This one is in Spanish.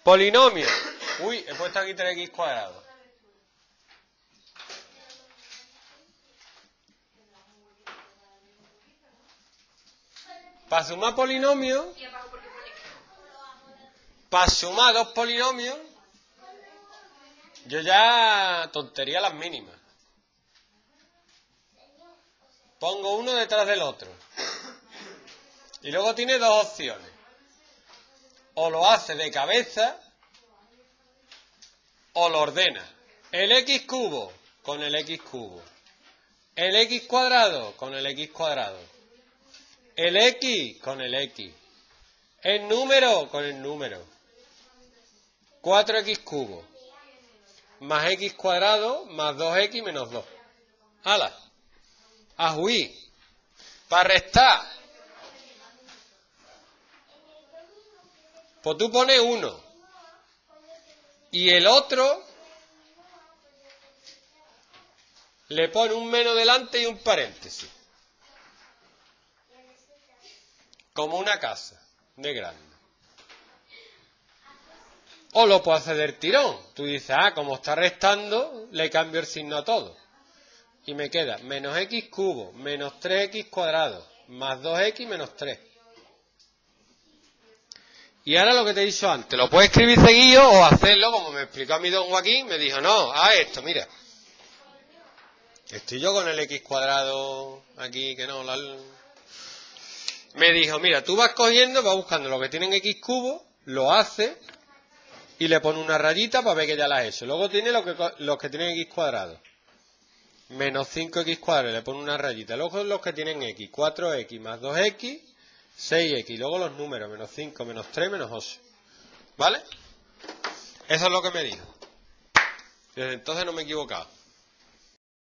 Polinomio. Uy, he puesto aquí 3x cuadrado. Para sumar polinomios, para sumar dos polinomios, yo ya tontería las mínimas. Pongo uno detrás del otro. Y luego tiene dos opciones. O lo hace de cabeza, o lo ordena. El x cubo con el x cubo. El x cuadrado con el x cuadrado. El x con el x. El número con el número. 4x cubo más x cuadrado más 2x menos 2. ¡Hala! A juí. Para restar. Pues tú pones 1. Y el otro le pone un menos delante y un paréntesis. Como una casa de grande. O lo puedo hacer del tirón. Tú dices, como está restando, le cambio el signo a todo. Y me queda menos x cubo, menos 3x cuadrado, más 2x menos 3. Y ahora lo que te he dicho antes, lo puedes escribir seguido o hacerlo, como me explicó a mí don Joaquín, me dijo, no, esto, mira. Estoy yo con el x cuadrado aquí, que no, me dijo, mira, tú vas cogiendo, vas buscando lo que tienen x cubo, lo haces y le pones una rayita para ver que ya la has hecho. Luego tiene los que tienen x cuadrado. Menos 5x cuadrado, le pones una rayita. Luego los que tienen x, 4x más 2x, 6x. Luego los números, menos 5, menos 3, menos 8. ¿Vale? Eso es lo que me dijo. Desde entonces no me he equivocado.